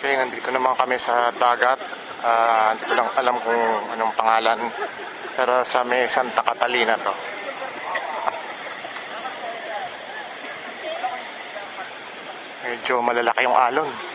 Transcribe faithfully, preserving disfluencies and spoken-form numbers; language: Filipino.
Okay, nandito naman kami sa dagat. Uh, hindi ko lang alam kung anong pangalan. Pero sa may Santa Catalina to. Medyo malalaki yung alon.